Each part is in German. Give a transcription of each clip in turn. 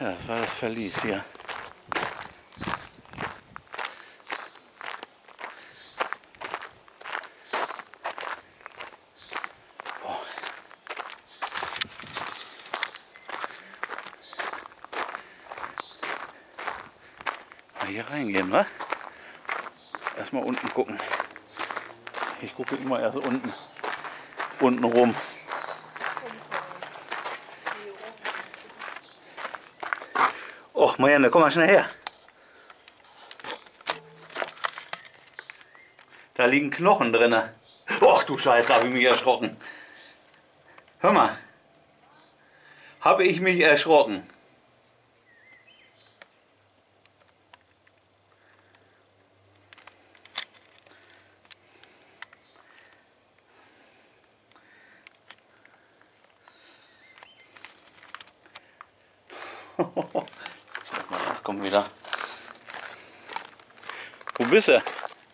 Ja, das war das Verlies hier. Mal hier reingehen, wa? Erstmal unten gucken. Ich gucke immer erst unten rum. Och, Marianne, komm mal schnell her. Da liegen Knochen drin. Och du Scheiße, habe ich mich erschrocken. Hör mal. Habe ich mich erschrocken. Sag mal, das kommt wieder. Wo bist du?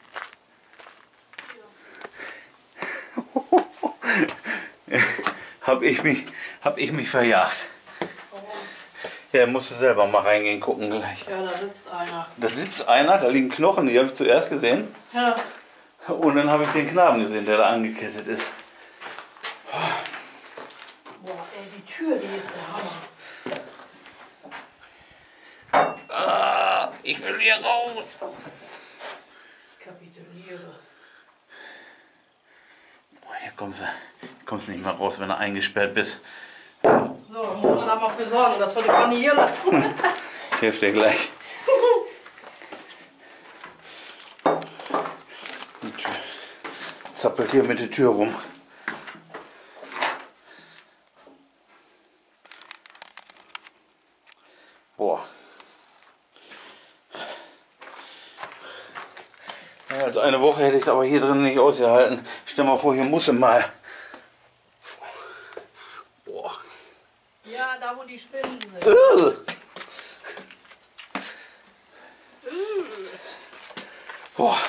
Hab ich mich verjagt. Ja, musst du selber mal reingehen, gucken gleich. Ja, da sitzt einer. Da sitzt einer, da liegen Knochen, die habe ich zuerst gesehen. Ja. Und dann habe ich den Knaben gesehen, der da angekettet ist. Boah, ey, die Tür, die ist der Hammer. Ich will hier raus. Ich kapituliere. Boah, hier kommst du nicht mehr raus, wenn du eingesperrt bist. So, muss man da mal für sorgen, dass wir die Conny hier lassen. Ich helfe dir gleich. Die Tür zappelt hier mit der Tür rum. Boah. Ja, also eine Woche hätte ich es aber hier drin nicht ausgehalten. Stell mal vor, hier muss mal. Boah. Ja, da wo die Spinnen sind. Boah.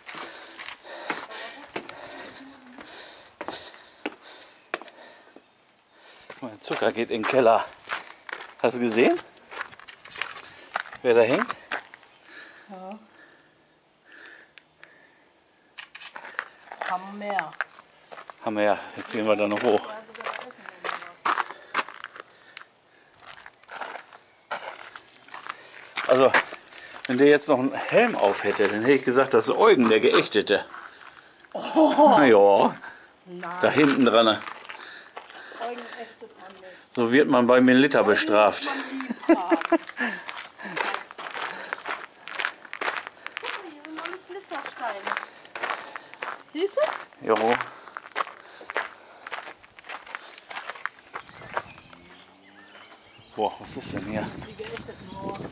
Mein Zucker geht in den Keller. Hast du gesehen? Wer da hängt? Ja. Haben mehr. Haben wir ja. Jetzt gehen wir da noch hoch. Also, wenn der jetzt noch einen Helm auf hätte, dann hätte ich gesagt, das ist Eugen, der Geächtete. Oh, Na ja, nein. da hinten dran. Eugen ächtet man nicht. So wird man bei Melita bestraft. Man lieb haben. Guck mal, hier sind alles Glitzersteine. Siehst du? Jo. Boah, was ist denn hier? Die geächteten Morgen.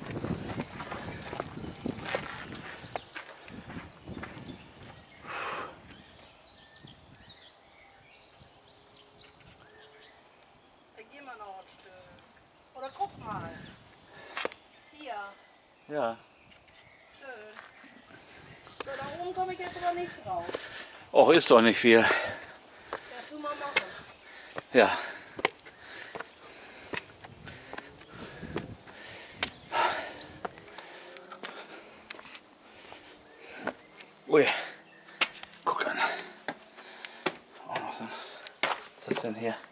Da gehen wir noch ein Stück. Oder guck mal. Hier. Ja. Schön. So, da oben komme ich jetzt aber nicht drauf. Och, ist doch nicht viel. Darfst du mal machen. Ja. Ui. Guck an. Auch noch so. Was ist das denn hier?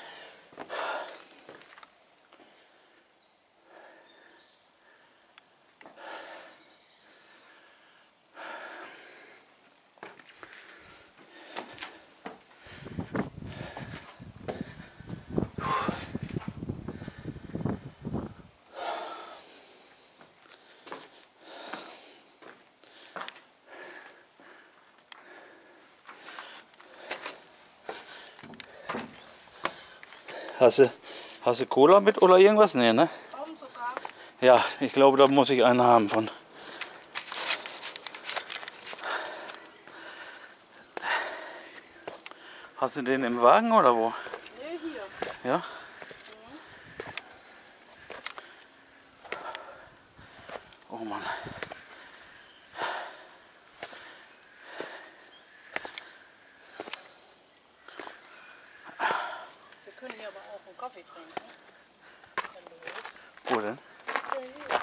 Hast du Cola mit oder irgendwas? Nee, ne? Traubenzucker. Ja, ich glaube, da muss ich einen haben von. Hast du den im Wagen oder wo? Nee, hier. Ja? Oh Mann. Wir können hier aber auch einen Kaffee trinken. Wenn du willst. Wo denn? hier.